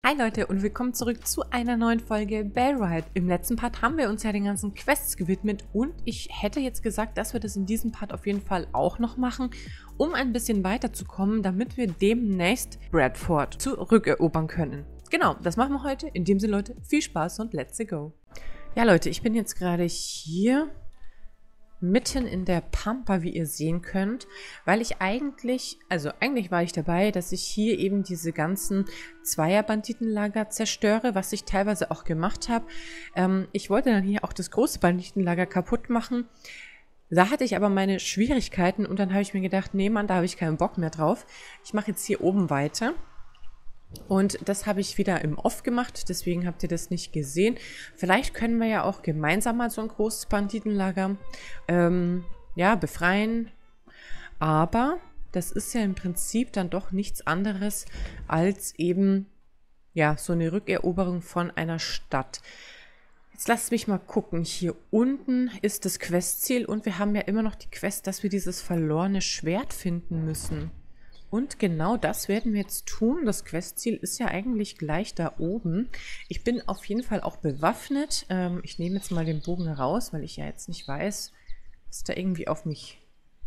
Hi Leute und willkommen zurück zu einer neuen Folge Bellride. Im letzten Part haben wir uns ja den ganzen Quests gewidmet und ich hätte jetzt gesagt, dass wir das in diesem Part auf jeden Fall auch noch machen, um ein bisschen weiterzukommen, damit wir demnächst Bradford zurückerobern können. Genau, das machen wir heute. In dem Sinne, Leute, viel Spaß und let's go. Ja Leute, ich bin jetzt gerade hier mitten in der Pampa, wie ihr sehen könnt, weil ich eigentlich war ich dabei, dass ich hier eben diese ganzen Zweier-Banditenlager zerstöre, was ich teilweise auch gemacht habe. Ich wollte dann hier auch das große Banditenlager kaputt machen. Da hatte ich aber meine Schwierigkeiten und dann habe ich mir gedacht, nee Mann, da habe ich keinen Bock mehr drauf. Ich mache jetzt hier oben weiter. Und das habe ich wieder im Off gemacht, deswegen habt ihr das nicht gesehen. Vielleicht können wir ja auch gemeinsam mal so ein großes Banditenlager befreien. Aber das ist ja im Prinzip dann doch nichts anderes als eben so eine Rückeroberung von einer Stadt. Jetzt lasst mich mal gucken. Hier unten ist das Questziel und wir haben ja immer noch die Quest, dass wir dieses verlorene Schwert finden müssen. Und genau das werden wir jetzt tun. Das Questziel ist ja eigentlich gleich da oben. Ich bin auf jeden Fall auch bewaffnet. Ich nehme jetzt mal den Bogen raus, weil ich ja jetzt nicht weiß, was da irgendwie auf mich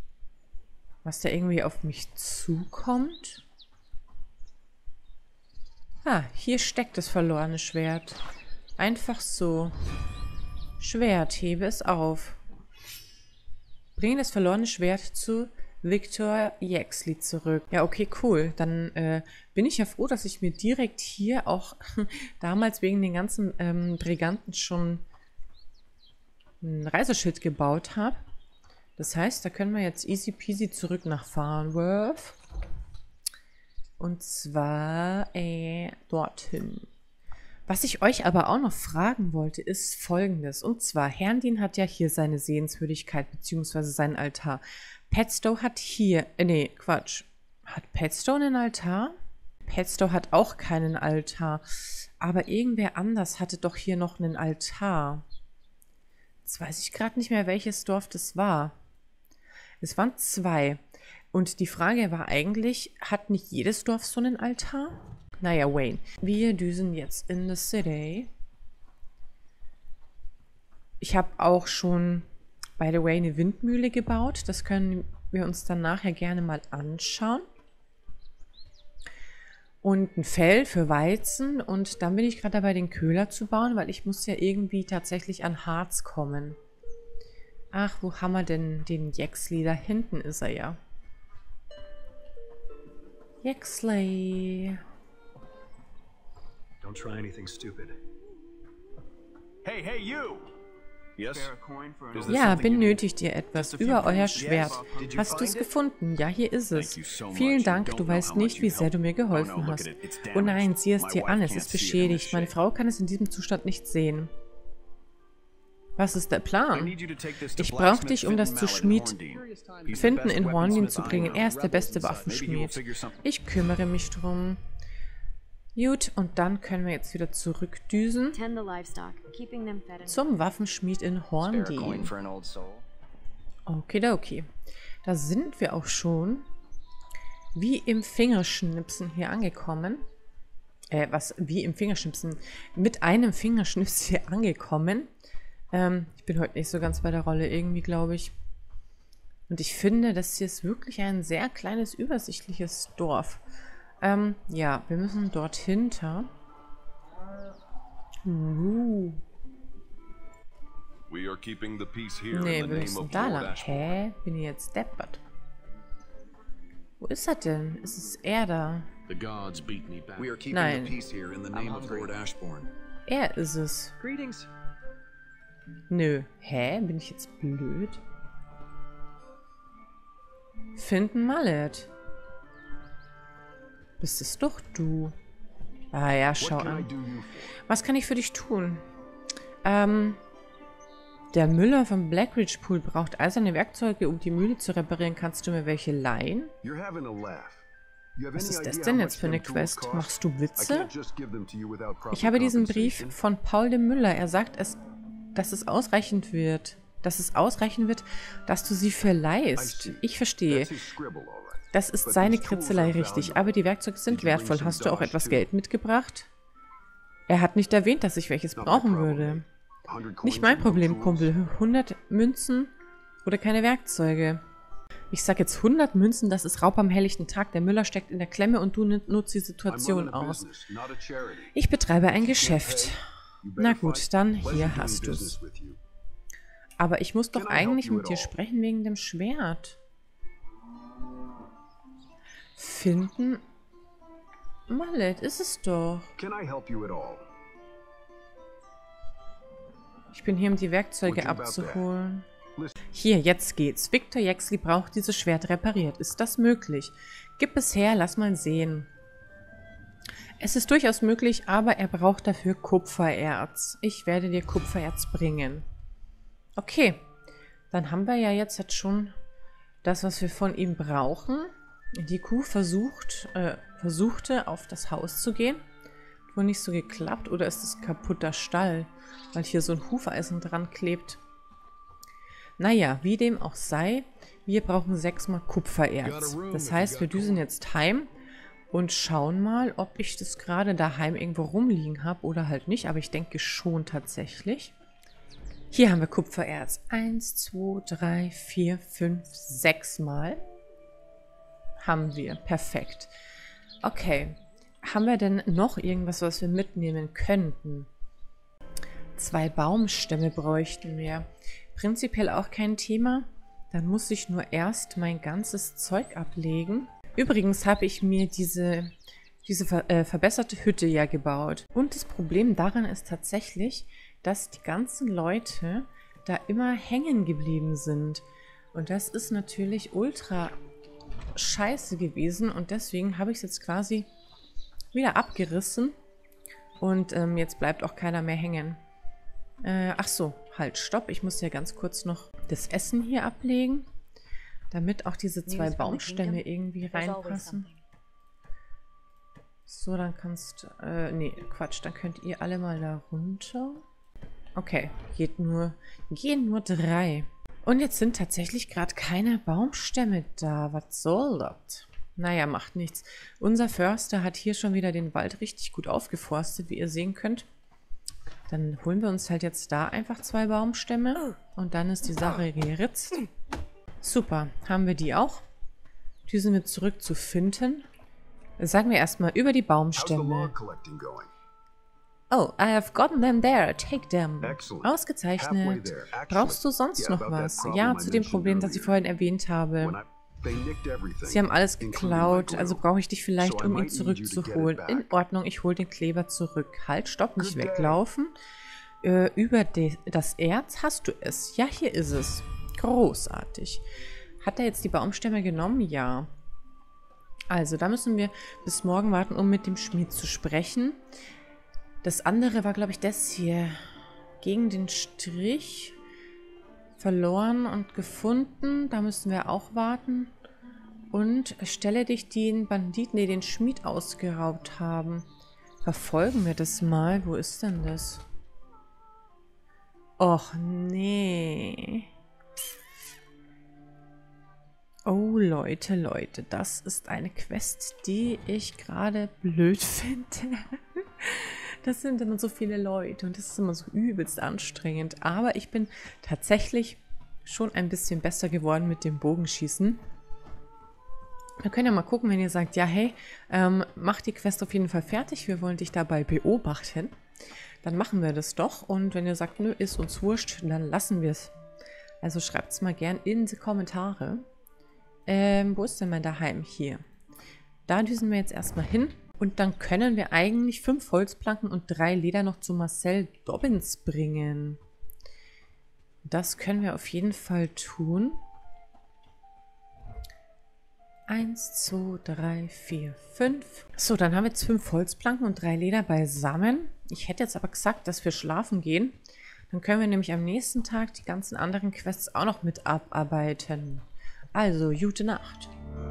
zukommt. Ah, hier steckt das verlorene Schwert. Einfach so. Schwert, hebe es auf. Bringe das verlorene Schwert zu Victor Yaxley zurück. Ja, okay, cool. Dann bin ich ja froh, dass ich mir direkt hier auch damals wegen den ganzen Briganten schon ein Reiseschild gebaut habe. Das heißt, da können wir jetzt easy peasy zurück nach Farnworth. Und zwar dorthin. Was ich euch aber auch noch fragen wollte, ist Folgendes. Und zwar, Herndin hat ja hier seine Sehenswürdigkeit bzw. seinen Altar. Petstowe hat hier, Hat Petstowe einen Altar? Petstowe hat auch keinen Altar. Aber irgendwer anders hatte doch hier noch einen Altar. Jetzt weiß ich gerade nicht mehr, welches Dorf das war. Es waren 2. Und die Frage war eigentlich, hat nicht jedes Dorf so einen Altar? Naja, Wayne. Wir düsen jetzt in the city. Ich habe auch schon, by the way, eine Windmühle gebaut. Das können wir uns dann nachher gerne mal anschauen. Und ein Fell für Weizen. Und dann bin ich gerade dabei, den Köhler zu bauen, weil ich muss ja irgendwie tatsächlich an Harz kommen. Ach, wo haben wir denn den Yaxley? Da hinten ist er ja. Yaxley. Don't try anything stupid. Hey, you! Yes? Ja, benötigt ihr etwas über euer Schwert? Hast du es gefunden? Ja, hier ist es. Vielen Dank, du weißt nicht, wie sehr du mir geholfen hast. Oh nein, sieh es dir an, es ist beschädigt. Meine Frau kann es in diesem Zustand nicht sehen. Was ist der Plan? Ich brauche dich, um das zu Schmied Finden in Horndin zu bringen. Er ist der beste Waffenschmied. Ich kümmere mich drum. Gut, und dann können wir jetzt wieder zurückdüsen zum Waffenschmied in Horndin. Okidoki. Da sind wir auch schon wie im Fingerschnipsen hier angekommen. Wie im Fingerschnipsen? Mit einem Fingerschnips hier angekommen. Ich bin heute nicht so ganz bei der Rolle irgendwie, glaube ich. Und ich finde, das hier ist wirklich ein sehr kleines, übersichtliches Dorf. Ja, wir müssen dort hinter. Nee, wir müssen da lang. Hä? Bin ich jetzt deppert? Wo ist er denn? Ist es er da? Nein. Er ist es. Nö. Hä? Bin ich jetzt blöd? Finden Mallet. Bist es doch du? Ah ja, schau an. Was kann ich für dich tun? Der Müller vom Blackridge Pool braucht eiserne Werkzeuge, um die Mühle zu reparieren. Kannst du mir welche leihen? Was ist das denn jetzt für eine Quest? Machst du Witze? Ich habe diesen Brief von Paul de Müller. Er sagt, dass es ausreichen wird, dass du sie verleihst. Ich verstehe. Das ist seine Kritzelei, richtig. Aber die Werkzeuge sind wertvoll. Hast du auch etwas Geld mitgebracht? Er hat nicht erwähnt, dass ich welches brauchen würde. Nicht mein Problem, Kumpel. 100 Münzen oder keine Werkzeuge. Ich sag jetzt 100 Münzen, das ist Raub am helllichten Tag. Der Müller steckt in der Klemme und du nutzt die Situation aus. Ich betreibe ein Geschäft. Na gut, dann hier hast du's. Aber ich muss doch eigentlich mit dir sprechen wegen dem Schwert. Finden? Mallet, ist es doch. Ich bin hier, um die Werkzeuge abzuholen. Hier, jetzt geht's. Victor Jexley braucht dieses Schwert repariert. Ist das möglich? Gib es her, lass mal sehen. Es ist durchaus möglich, aber er braucht dafür Kupfererz. Ich werde dir Kupfererz bringen. Okay, dann haben wir ja jetzt schon das, was wir von ihm brauchen. Die Kuh versuchte auf das Haus zu gehen. Hat wohl nicht so geklappt. Oder ist es kaputter Stall, weil hier so ein Hufeisen dran klebt. Naja, wie dem auch sei, wir brauchen 6-mal Kupfererz. Das heißt, wir düsen jetzt heim und schauen mal, ob ich das gerade daheim irgendwo rumliegen habe oder halt nicht. Aber ich denke schon tatsächlich. Hier haben wir Kupfererz. 1, 2, 3, 4, 5, 6-mal. Haben wir. Perfekt. Okay. Haben wir denn noch irgendwas, was wir mitnehmen könnten? 2 Baumstämme bräuchten wir. Prinzipiell auch kein Thema. Dann muss ich nur erst mein ganzes Zeug ablegen. Übrigens habe ich mir diese verbesserte Hütte ja gebaut. Und das Problem daran ist tatsächlich, dass die ganzen Leute da immer hängen geblieben sind. Und das ist natürlich ultra scheiße gewesen. Und deswegen habe ich es jetzt quasi wieder abgerissen. Und jetzt bleibt auch keiner mehr hängen. Ach so, halt, stopp. Ich muss ja ganz kurz noch das Essen hier ablegen, damit auch diese 2 Baumstämme irgendwie reinpassen. So, dann kannst... nee, Quatsch, dann könnt ihr alle mal da runter. Okay, gehen nur 3. Und jetzt sind tatsächlich gerade keine Baumstämme da. Was soll das? Naja, macht nichts. Unser Förster hat hier schon wieder den Wald richtig gut aufgeforstet, wie ihr sehen könnt. Dann holen wir uns halt jetzt da einfach 2 Baumstämme und dann ist die Sache geritzt. Super, haben wir die auch. Düsen wir zurück zu Finton. Sagen wir erstmal über die Baumstämme. Oh, I have gotten them there. Take them. Ausgezeichnet. Brauchst du sonst noch was? Ja, zu dem Problem, das ich vorhin erwähnt habe. Sie haben alles geklaut, also brauche ich dich vielleicht, um ihn zurückzuholen. In Ordnung, ich hole den Kleber zurück. Halt, stopp, nicht weglaufen. Über das Erz hast du es. Ja, hier ist es. Großartig. Hat er jetzt die Baumstämme genommen? Ja. Also, da müssen wir bis morgen warten, um mit dem Schmied zu sprechen. Das andere war, glaube ich, das hier. Gegen den Strich. Verloren und gefunden. Da müssen wir auch warten. Und stelle dich den Banditen, die den Schmied ausgeraubt haben. Verfolgen wir das mal. Wo ist denn das? Och, nee. Oh, Leute. Das ist eine Quest, die ich gerade blöd finde. Das sind immer so viele Leute und das ist immer so übelst anstrengend. Aber ich bin tatsächlich schon ein bisschen besser geworden mit dem Bogenschießen. Wir können ja mal gucken, wenn ihr sagt, ja hey, mach die Quest auf jeden Fall fertig, wir wollen dich dabei beobachten. Dann machen wir das doch. Und wenn ihr sagt, nö, ist uns wurscht, dann lassen wir es. Also schreibt es mal gern in die Kommentare. Wo ist denn mein Daheim? Hier. Da düsen wir jetzt erstmal hin. Und dann können wir eigentlich 5 Holzplanken und 3 Leder noch zu Marcel Dobbins bringen. Das können wir auf jeden Fall tun. 1, 2, 3, 4, 5. So, dann haben wir jetzt 5 Holzplanken und 3 Leder beisammen. Ich hätte jetzt aber gesagt, dass wir schlafen gehen. Dann können wir nämlich am nächsten Tag die ganzen anderen Quests auch noch mit abarbeiten. Also, gute Nacht.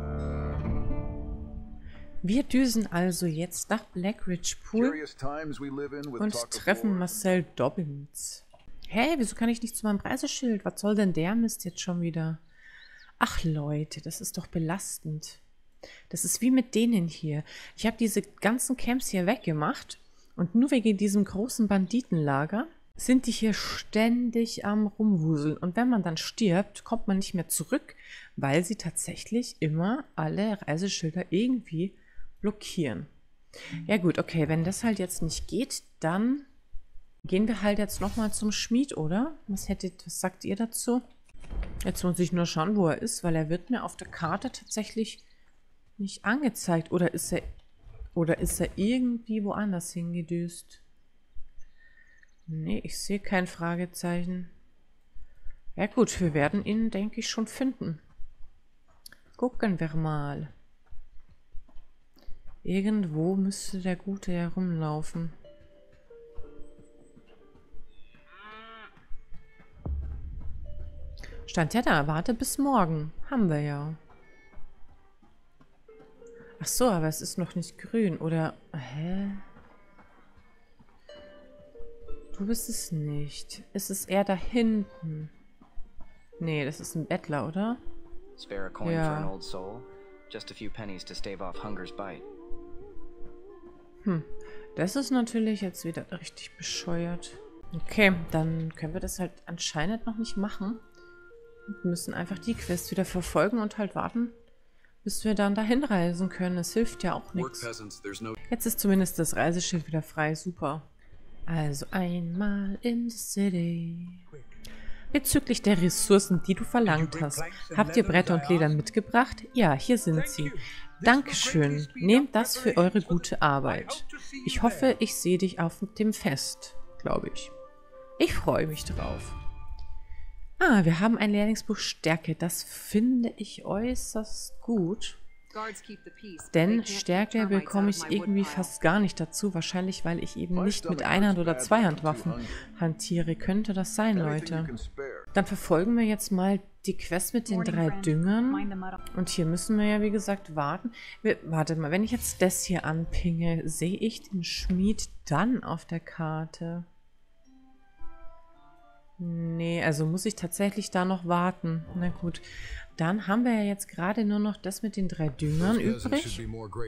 Wir düsen also jetzt nach Blackridge Pool und treffen Marcel Dobbins. Hey, wieso kann ich nicht zu meinem Preiseschild? Was soll denn der Mist jetzt schon wieder? Ach Leute, das ist doch belastend. Das ist wie mit denen hier. Ich habe diese ganzen Camps hier weggemacht Und nur wegen diesem großen Banditenlager sind die hier ständig am Rumwuseln. Und wenn man dann stirbt, kommt man nicht mehr zurück, weil sie tatsächlich immer alle Reiseschilder irgendwie blockieren. Ja gut, okay, wenn das halt jetzt nicht geht, dann gehen wir halt jetzt nochmal zum Schmied, oder? Was sagt ihr dazu? Jetzt muss ich nur schauen, wo er ist, weil er wird mir auf der Karte tatsächlich nicht angezeigt. Oder ist er irgendwie woanders hingedüst? Nee, ich sehe kein Fragezeichen. Ja gut, wir werden ihn, denke ich, schon finden. Gucken wir mal. Irgendwo müsste der Gute herumlaufen. Stand ja da, warte bis morgen. Haben wir ja. Ach so, aber es ist noch nicht grün, oder? Hä? Du bist es nicht. Ist es eher da hinten? Nee, das ist ein Bettler, oder? Spare a coin for an old soul. Just a few pennies to stave off hunger's bite. Das ist natürlich jetzt wieder richtig bescheuert. Okay, dann können wir das halt anscheinend noch nicht machen. Wir müssen einfach die Quest wieder verfolgen und halt warten, bis wir dann dahin reisen können. Es hilft ja auch nichts. Jetzt ist zumindest das Reiseschild wieder frei. Super. Also einmal in the city. Bezüglich der Ressourcen, die du verlangt hast. Habt ihr Bretter und Leder mitgebracht? Ja, hier sind sie. Dankeschön. Nehmt das für eure gute Arbeit. Ich hoffe, ich sehe dich auf dem Fest, glaube ich. Ich freue mich drauf. Ah, wir haben ein Lehrlingsbuch Stärke. Das finde ich äußerst gut. Denn Stärke bekomme ich irgendwie fast gar nicht dazu. Wahrscheinlich, weil ich eben nicht mit Einhand- oder Zweihandwaffen hantiere. Könnte das sein, Leute? Dann verfolgen wir jetzt mal die Quest mit den 3 Düngern. Und hier müssen wir ja, wie gesagt, warten. Wartet mal, wenn ich jetzt das hier anpinge, sehe ich den Schmied dann auf der Karte? Nee, also muss ich tatsächlich da noch warten. Na gut, dann haben wir ja jetzt gerade nur noch das mit den 3 Düngern übrig.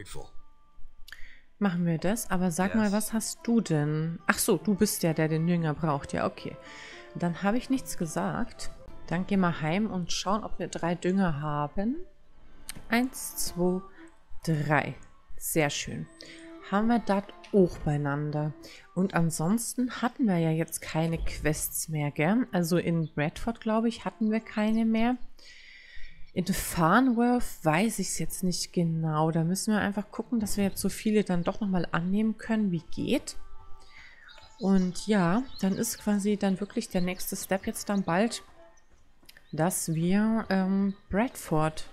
Machen wir das, aber sag mal, was hast du denn? Ach so, du bist ja der den Dünger braucht. Ja, okay. Dann habe ich nichts gesagt. Dann gehen wir heim und schauen, ob wir 3 Dünger haben. 1, 2, 3. Sehr schön. Haben wir das auch beieinander. Und ansonsten hatten wir ja jetzt keine Quests mehr, gell? Also in Bradford, glaube ich, hatten wir keine mehr. In Farnworth weiß ich es jetzt nicht genau. Da müssen wir einfach gucken, dass wir jetzt so viele dann doch nochmal annehmen können, wie geht. Und ja, dann ist quasi dann wirklich der nächste Step jetzt dann bald, dass wir Bradford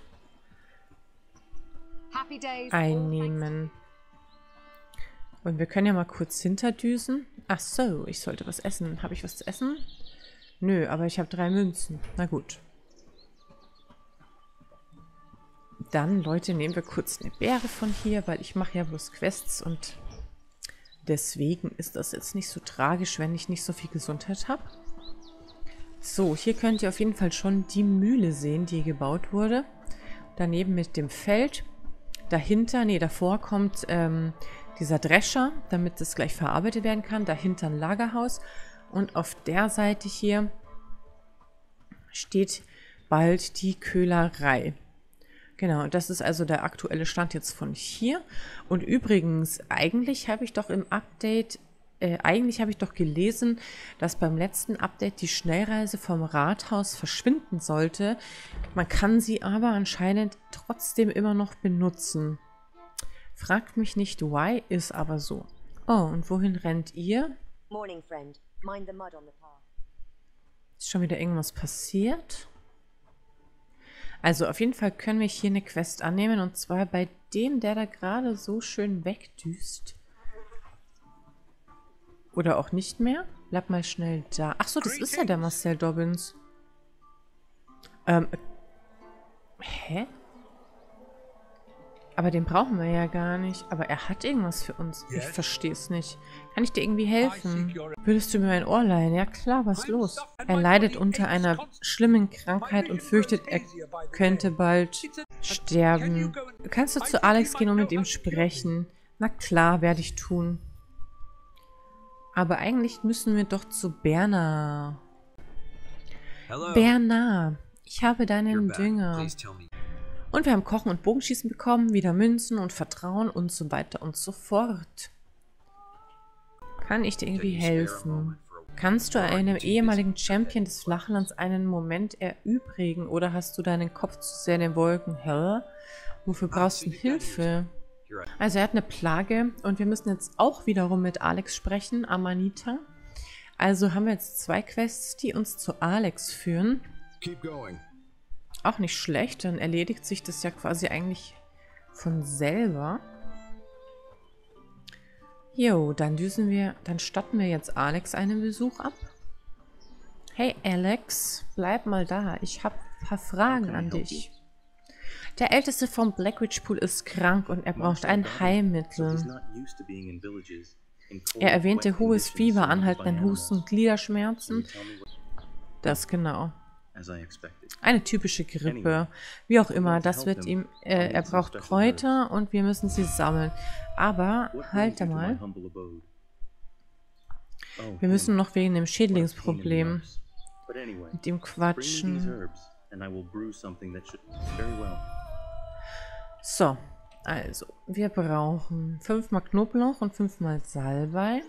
einnehmen. Und wir können ja mal kurz hinterdüsen. Ach so, ich sollte was essen. Habe ich was zu essen? Nö, aber ich habe 3 Münzen. Na gut. Dann, Leute, nehmen wir kurz eine Beere von hier, weil ich mache ja bloß Quests und deswegen ist das jetzt nicht so tragisch, wenn ich nicht so viel Gesundheit habe. So, hier könnt ihr auf jeden Fall schon die Mühle sehen, die gebaut wurde. Daneben mit dem Feld. Dahinter, nee, davor kommt dieser Drescher, damit es gleich verarbeitet werden kann. Dahinter ein Lagerhaus. Und auf der Seite hier steht bald die Köhlerei. Genau, das ist also der aktuelle Stand jetzt von hier. Und übrigens, eigentlich habe ich doch im Update, gelesen, dass beim letzten Update die Schnellreise vom Rathaus verschwinden sollte. Man kann sie aber anscheinend trotzdem immer noch benutzen. Fragt mich nicht, why, ist aber so. Oh, und wohin rennt ihr? Morning, friend. Mind the mud on the path. Ist schon wieder irgendwas passiert? Also auf jeden Fall können wir hier eine Quest annehmen. Und zwar bei dem, der da gerade so schön wegdüst. Oder auch nicht mehr. Bleib mal schnell da. Ach so, das ist ja der Marcel Dobbins. Hä? Aber den brauchen wir ja gar nicht. Aber er hat irgendwas für uns. Ich verstehe es nicht. Kann ich dir irgendwie helfen? Würdest du mir ein Ohr leihen? Ja klar, was ist los? Er leidet unter einer schlimmen Krankheit und fürchtet, er könnte bald sterben. Kannst du zu Alex gehen und mit ihm sprechen? Na klar, werde ich tun. Aber eigentlich müssen wir doch zu Bernard. Hello. Bernard, ich habe You're deinen back. Dünger. Please tell me. Und wir haben Kochen und Bogenschießen bekommen, wieder Münzen und Vertrauen und so weiter und so fort. Kann ich dir irgendwie Can you spare a helfen? moment for a- Kannst du or are einem you too ehemaligen busy? Champion des Flachlands einen Moment erübrigen oder hast du deinen Kopf zu sehr in den Wolken? Hä? Wofür brauchst du Hilfe? You're right. Also er hat eine Plage und wir müssen jetzt auch wiederum mit Alex sprechen, Amanita. Also haben wir jetzt 2 Quests, die uns zu Alex führen. Keep going. Auch nicht schlecht, dann erledigt sich das ja quasi eigentlich von selber. Jo, dann statten wir jetzt Alex einen Besuch ab. Hey Alex, bleib mal da. Ich habe ein paar Fragen an dich. Der Älteste vom Blackridge Pool ist krank und er braucht ein Heilmittel. Er erwähnte hohes Fieber, anhaltenden Husten, Gliederschmerzen. Das genau. Eine typische Grippe. Wie auch immer, das wird ihm... er braucht Kräuter und wir müssen sie sammeln. Aber, halt mal. Wir müssen noch wegen dem Schädlingsproblem mit ihm quatschen. So, also, wir brauchen 5-mal Knoblauch und 5-mal Salbei.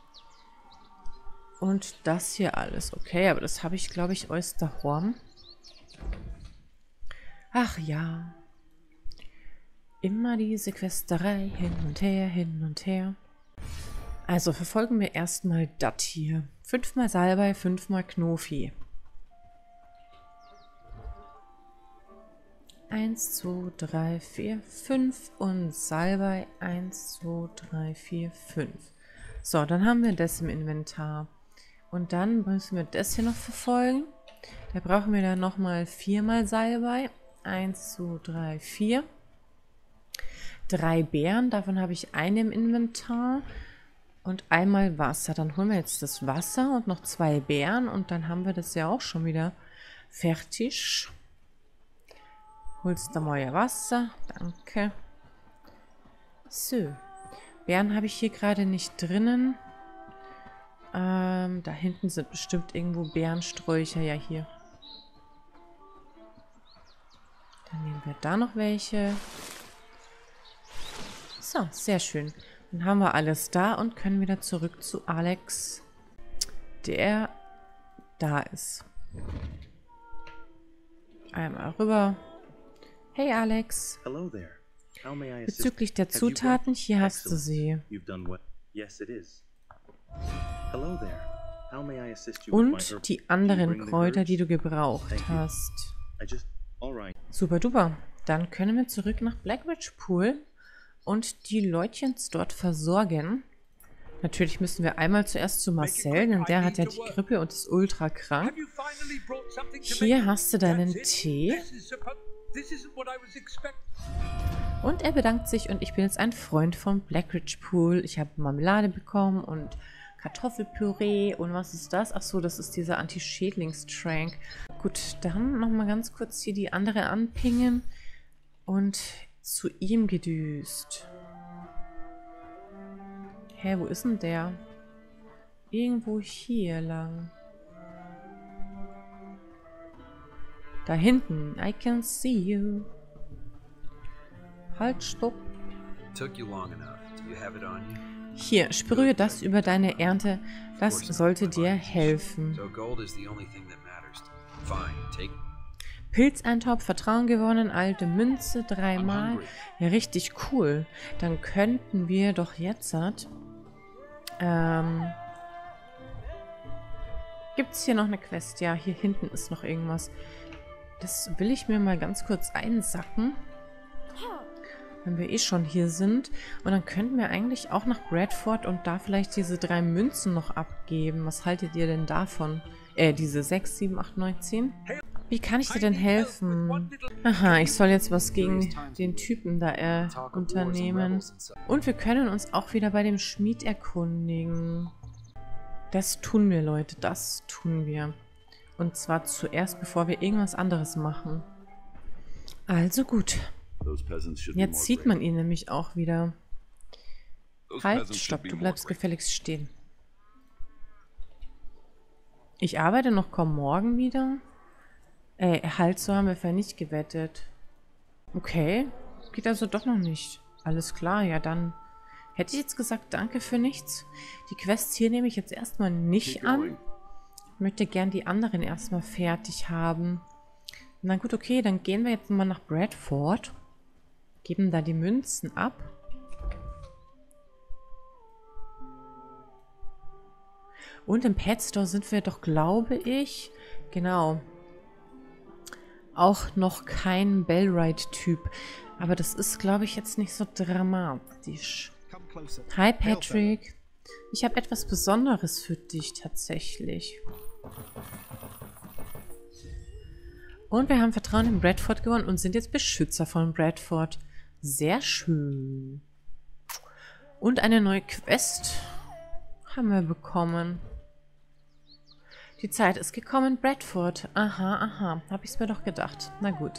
Und das hier alles. Okay, aber das habe ich, glaube ich, Oysterhorn. Ach ja. Immer diese Questerei, hin und her, hin und her. Also verfolgen wir erstmal das hier. 5-mal Salbei, 5-mal Knofi. 1, 2, 3, 4, 5 und Salbei 1, 2, 3, 4, 5. So, dann haben wir das im Inventar. Und dann müssen wir das hier noch verfolgen. Da brauchen wir dann nochmal 4-mal Salbei. 1, 2, 3, 4. 3 Beeren, davon habe ich eine im Inventar. Und einmal Wasser. Dann holen wir jetzt das Wasser und noch 2 Beeren. Und dann haben wir das ja auch schon wieder fertig. Holst du mal Wasser? Danke. So. Beeren habe ich hier gerade nicht drinnen. Da hinten sind bestimmt irgendwo Beerensträucher. Ja, hier. Dann nehmen wir da noch welche. So, sehr schön. Dann haben wir alles da und können wieder zurück zu Alex, der da ist. Einmal rüber. Hey Alex. Bezüglich der Zutaten, hier hast du sie. Und die anderen Kräuter, die du gebraucht hast. Super duper. Dann können wir zurück nach Blackridge Pool und die Leutchens dort versorgen. Natürlich müssen wir einmal zuerst zu Marcel, denn der hat ja die Grippe und ist ultra krank. Hier hast du deinen Tee. Und er bedankt sich und ich bin jetzt ein Freund von Blackridge Pool. Ich habe Marmelade bekommen und Kartoffelpüree und was ist das? Ach so, das ist dieser Anti-Schädlingstrank. Gut, dann nochmal ganz kurz hier die andere anpingen und zu ihm gedüst. Hä, wo ist denn der? Irgendwo hier lang. Da hinten. I can see you. Halt, stopp. Took you long enough. Do you have it on you? Hier, sprühe das über deine Ernte. Das sollte dir helfen. So gold is the only thing that matters. Fine, take. Pilzeintopf, Vertrauen gewonnen, alte Münze 3-mal. Ja, richtig cool. Dann könnten wir doch jetzt... Gibt es hier noch eine Quest? Ja, hier hinten ist noch irgendwas. Das will ich mir mal ganz kurz einsacken. Wenn wir eh schon hier sind. Und dann könnten wir eigentlich auch nach Bradford und da vielleicht diese 3 Münzen noch abgeben. Was haltet ihr denn davon? Diese 6, 7, 8, 9, 10? Wie kann ich dir denn helfen? Aha, ich soll jetzt was gegen den Typen da unternehmen. Und wir können uns auch wieder bei dem Schmied erkundigen. Das tun wir, Leute. Das tun wir. Und zwar zuerst, bevor wir irgendwas anderes machen. Also gut. Jetzt sieht man ihn nämlich auch wieder. Halt, stopp, du bleibst gefälligst stehen. Ich arbeite noch, komm morgen wieder. Halt, so haben wir vorher nicht gewettet. Okay, geht also doch noch nicht. Alles klar, ja dann. Hätte ich jetzt gesagt, danke für nichts. Die Quests hier nehme ich jetzt erstmal nicht an. Ich möchte gern die anderen erstmal fertig haben. Na gut, okay, dann gehen wir jetzt mal nach Bradford. Geben da die Münzen ab. Und im Pet Store sind wir doch, glaube ich, genau, auch noch kein Bellride-Typ. Aber das ist, glaube ich, jetzt nicht so dramatisch. Hi Patrick. Ich habe etwas Besonderes für dich tatsächlich. Und wir haben Vertrauen in Bradford gewonnen und sind jetzt Beschützer von Bradford. Sehr schön. Und eine neue Quest haben wir bekommen. Die Zeit ist gekommen, Bradford. Aha, aha. Habe ich es mir doch gedacht. Na gut.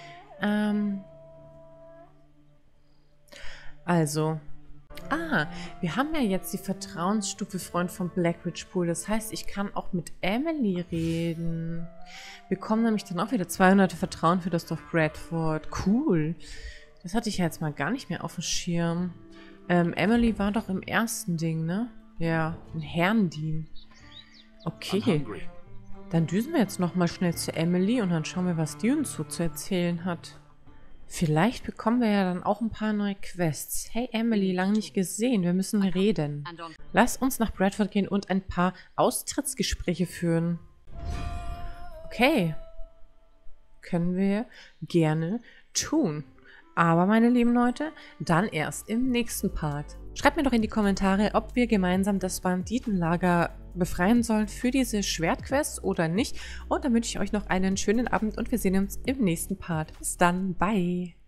Also. Wir haben ja jetzt die Vertrauensstufe Freund von Blackridge Pool. Das heißt, ich kann auch mit Emily reden. Wir bekommen nämlich dann auch wieder 200 Vertrauen für das Dorf Bradford. Cool. Das hatte ich ja jetzt mal gar nicht mehr auf dem Schirm. Emily war doch im ersten Ding, ne? Ja, in Herrndien. Okay. Dann düsen wir jetzt nochmal schnell zu Emily und dann schauen wir, was die uns so zu erzählen hat. Vielleicht bekommen wir ja dann auch ein paar neue Quests. Hey Emily, lange nicht gesehen. Wir müssen reden. Lass uns nach Bradford gehen und ein paar Austrittsgespräche führen. Okay. Können wir gerne tun. Aber, meine lieben Leute, dann erst im nächsten Part. Schreibt mir doch in die Kommentare, ob wir gemeinsam das Banditenlager befreien sollen für diese Schwertquest oder nicht. Und dann wünsche ich euch noch einen schönen Abend und wir sehen uns im nächsten Part. Bis dann, bye!